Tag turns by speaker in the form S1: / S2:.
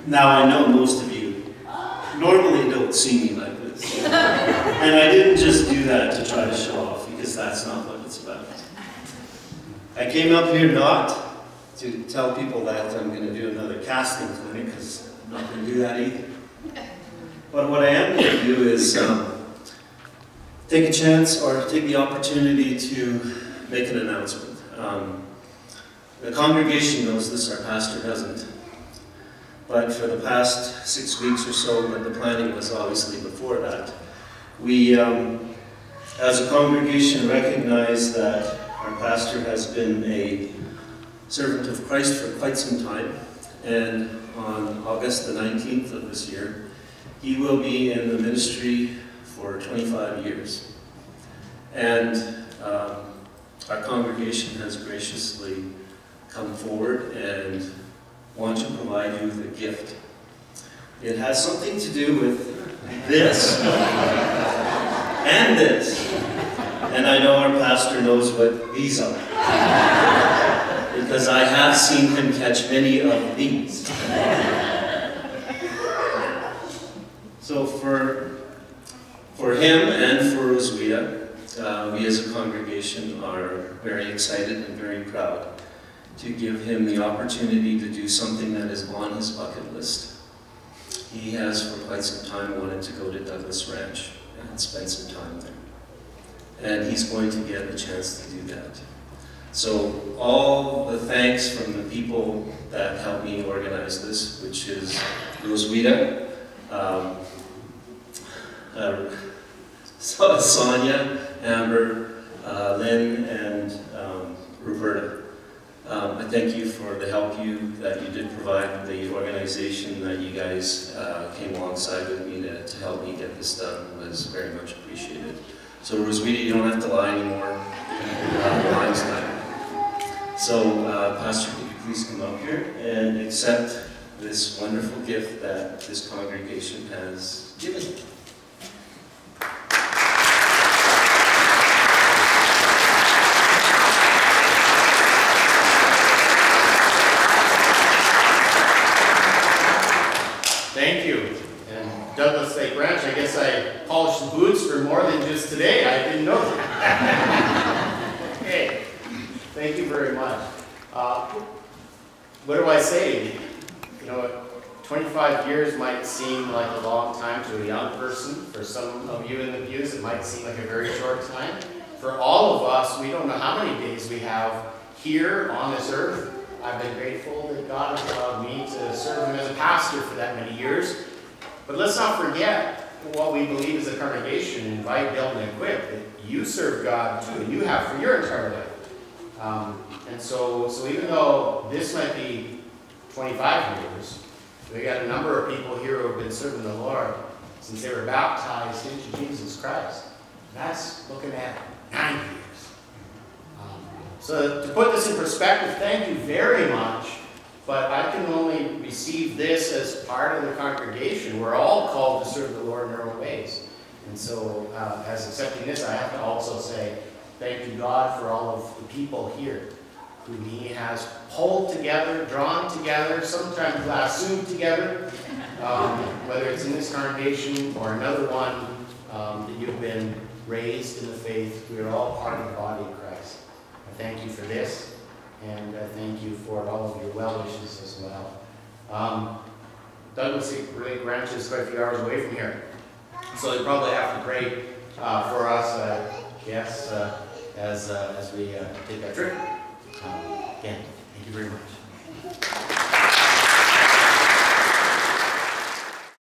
S1: Now I know most of you normally don't see me like this. And I didn't just do that to try to show off, because that's not what it's about. I came up here not to tell people that I'm going to do another casting clinic, because I'm not going to do that either. But what I am going to do is take a chance, or take the opportunity to make an announcement. The congregation knows this, our pastor doesn't. But for the past 6 weeks or so, but the planning was obviously before that, we, as a congregation, recognize that our pastor has been a servant of Christ for quite some time. And on August the 19th of this year, he will be in the ministry for 25 years. And our congregation has graciously come forward and want to provide you with a gift. It has something to do with this and this. And I know our pastor knows what these are, because I have seen him catch many of these. So for him and for Roswitha, we as a congregation are very excited and very proud to give him the opportunity to do something that is on his bucket list. He has for quite some time wanted to go to Douglas Ranch and spend some time there. And he's going to get a chance to do that. So all the thanks from the people that helped me organize this, which is Roswitha, Sonia, Amber, Lynn, and Roberta. I thank you for the help that you did provide, the organization that you guys came alongside with me to help me get this done was very much appreciated. So Roswitha, you don't have to lie anymore. The line's done. So Pastor, could you please come up here and accept this wonderful gift that this congregation has given you.
S2: Thank you. And Douglas Lake Ranch, I guess I polished the boots for more than just today. I didn't know that. Okay. Thank you very much. What do I say? You know, 25 years might seem like a long time to a young person. For some of you in the pews, it might seem like a very short time. For all of us, we don't know how many days we have here on this earth. I've been grateful that God has allowed me to serve Him as a pastor for that many years. But let's not forget what we believe as a congregation, invite, build, and equip, that you serve God too, and you have for your entire life. And so even though this might be 25 years, we got a number of people here who have been serving the Lord since they were baptized into Jesus Christ. That's looking at 9 years. So to put this in perspective, thank you very much, but I can only receive this as part of the congregation. We're all called to serve the Lord in our own ways. And so as accepting this, I have to also say thank you, God, for all of the people here whom He has pulled together, drawn together, sometimes lassoed together, whether it's in this congregation or another one that you've been raised in the faith. We are all part of the body of Christ. I thank you for this, and I thank you for all of your well wishes as well. Douglas Lake Ranch is quite a few hours away from here, so you probably have to pray for us, yes, as we take that trip. Again, thank you very much.